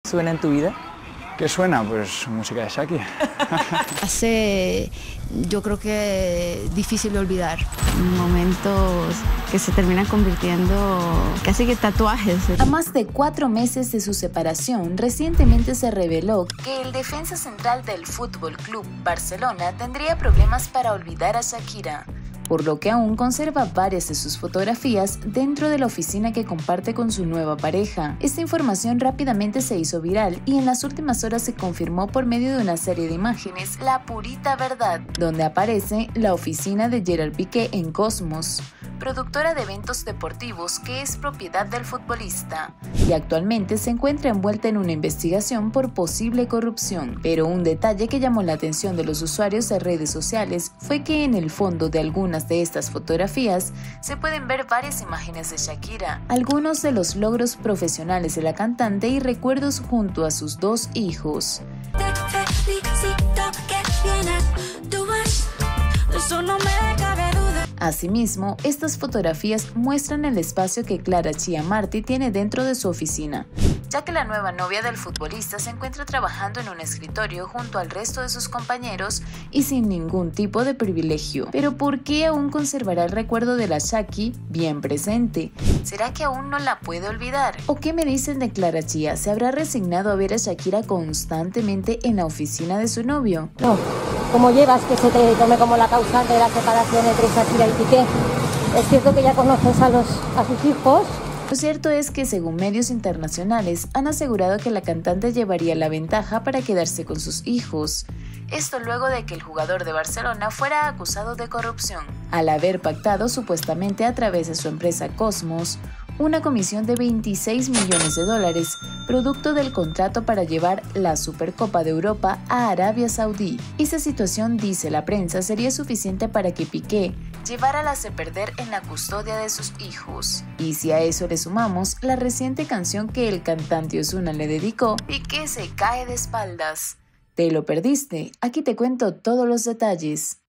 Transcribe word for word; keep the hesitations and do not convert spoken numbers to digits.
suena en tu vida? ¿Qué suena? Pues música de Shakira. Hace, yo creo que difícil de olvidar. Momentos que se terminan convirtiendo casi que tatuajes. A más de cuatro meses de su separación, recientemente se reveló que el defensa central del Fútbol Club Barcelona tendría problemas para olvidar a Shakira, por lo que aún conserva varias de sus fotografías dentro de la oficina que comparte con su nueva pareja. Esta información rápidamente se hizo viral y en las últimas horas se confirmó por medio de una serie de imágenes, La Purita Verdad, donde aparece la oficina de Gerard Piqué en Cosmos, productora de eventos deportivos que es propiedad del futbolista, y actualmente se encuentra envuelta en una investigación por posible corrupción. Pero un detalle que llamó la atención de los usuarios de redes sociales fue que en el fondo de algunas de estas fotografías se pueden ver varias imágenes de Shakira, algunos de los logros profesionales de la cantante y recuerdos junto a sus dos hijos. Te felicito, que bien actúas, de eso no me cabe duda. Asimismo, estas fotografías muestran el espacio que Clara Chia Marti tiene dentro de su oficina, ya que la nueva novia del futbolista se encuentra trabajando en un escritorio junto al resto de sus compañeros y sin ningún tipo de privilegio. Pero ¿por qué aún conservará el recuerdo de la Shaki bien presente? ¿Será que aún no la puede olvidar? ¿O qué me dicen de Clara Chia? ¿Se habrá resignado a ver a Shakira constantemente en la oficina de su novio? No, como llevas que se te tome como la causante de la separación entre Shakira y Piqué. Es cierto que ya conoces a, los, a sus hijos. Lo cierto es que, según medios internacionales, han asegurado que la cantante llevaría la ventaja para quedarse con sus hijos. Esto luego de que el jugador de Barcelona fuera acusado de corrupción, al haber pactado supuestamente a través de su empresa Cosmos una comisión de veintiséis millones de dólares, producto del contrato para llevar la Supercopa de Europa a Arabia Saudí. Esta situación, dice la prensa, sería suficiente para que Piqué llevara la de perder en la custodia de sus hijos. Y si a eso le sumamos la reciente canción que el cantante Ozuna le dedicó, Piqué se cae de espaldas. ¿Te lo perdiste? Aquí te cuento todos los detalles.